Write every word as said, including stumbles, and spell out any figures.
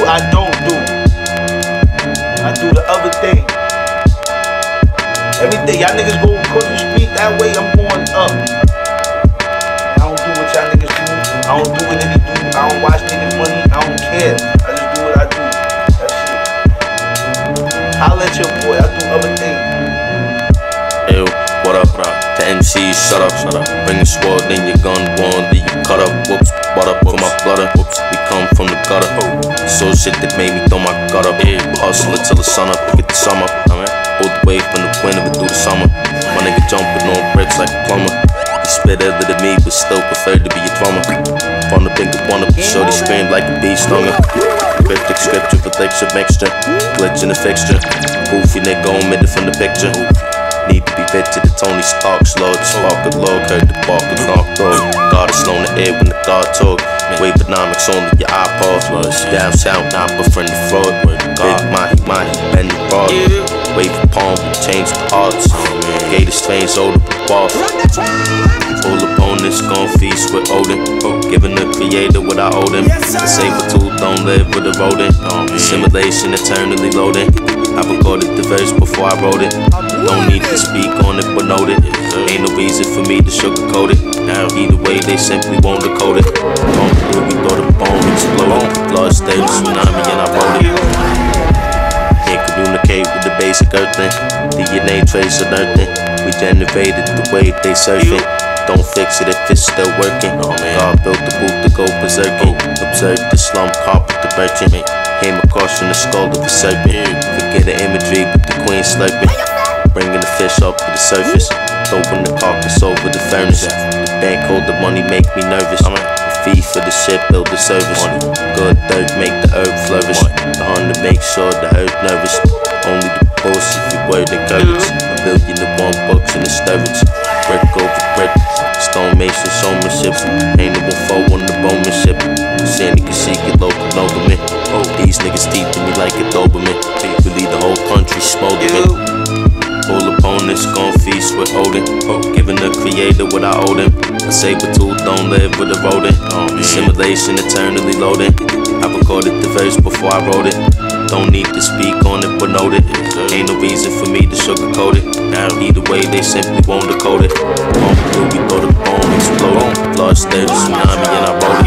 what I don't do. I do the other thing. Everything y'all niggas go across the street that way, I'm going up. I don't do what y'all niggas do. I don't do what niggas do. I don't watch niggas money. I don't care. I just do what I do. That's it. Holla at your boy. I do other things. Ew, what up, bro? The M C, shut up, shut up. Bring a sword, then your gun, one, then you cut up. Whoops, butt up for my blood up. Whoops, we come from the gutter. So shit that made me throw my gut up. Hustle it till the sun up, get the sum up. Hold the wave from the winter through the summer. My nigga jumping on bricks like a plumber. He spit other than me, but still preferred to be a drummer. From the bigger one up, shorty screamed like a bee stunger. Cryptic scripture, elixir mixture. Glitch in the fixture. Goofy nigga omitted from the picture. Need to be fit to the Tony Stark. Slow the spark of log, heard the bark of knock dog. God is slow in the air when the God talk. WAVONOMIXX on your iPod. Down south, not befriend the fraud. Big mahi, mahi, bend the broad. Wave the palm, change the odds. Gator strains, older waft. Full opponents, gon' feast with Odin. Giving the creator what I owe them. The saber tooth don't live with a rodent. The simulation eternally loading. I recorded the verse before I wrote it. Don't need to speak on it, but note it. Ain't no reason for me to sugarcoat it. Now either way, they simply won't decode it. Bomb through, we thought the bomb exploded. Blood stayed a tsunami and I wrote it. Can't communicate with the basic earth thing. D N A trace of nothing. We generated the way they surfing. Don't fix it if it's still working. God built the boot to go berserking. Observe the slum, carpet the merchant. Came across from the skull of a serpent. Forget the imagery with the queen slurping. Bringing the fish up to the surface. Throwing the carcass over the furnace. The bank hold the money make me nervous. The fee for the shit build the service. Good dirt make the herb flourish. The hunter make sure the herb nervous. Only the boss if you word and courage. A billion to one bucks in the stirrage. Brick over brick. Stone mason showmanship. Ain't no one foe on the bowmanship. Sandy can see get local over me. Oh, these niggas teething me like a Doberman. We lead the whole country smoldering. All opponents gon' feast with Odin. Giving the creator what I owe them. A saber tooth don't live with a rodent. The simulation eternally loading. I recorded the verse before I wrote it. Don't need to speak on it, but note it. Ain't no reason for me to sugarcoat it. Now either way, they simply won't decode it. Bomb through, we thought the bomb exploded. Blood stayed a tsunami and I wrote it.